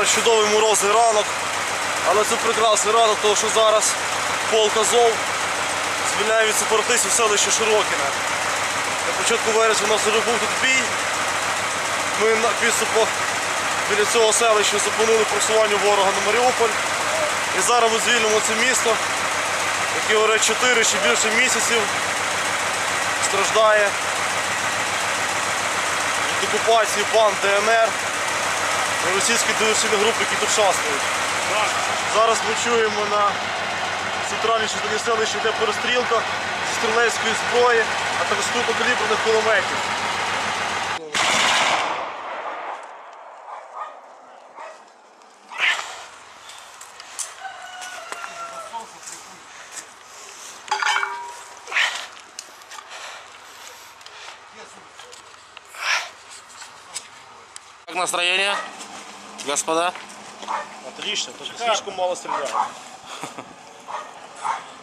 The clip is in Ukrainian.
чудовий морозний ранок, але це прекрасний ранок, тому що зараз полк Азов звільняє від сепаратистів селище Широкіне. На початку вересня у нас вже був тут бій. Ми на підступах біля цього селища зупинили просування ворога на Маріуполь. І зараз ми звільнимо це місто, яке вже 4 чи більше місяців страждає від окупації банд ДНР і російських диверсійних груп, які тут шастають. Зараз ми чуємо на центральній частині селища йде перестрілка зі стрілецької зброї, а також крупнокаліберних кулеметів. Как настроение, господа? Отлично, только слишком мало стреляют.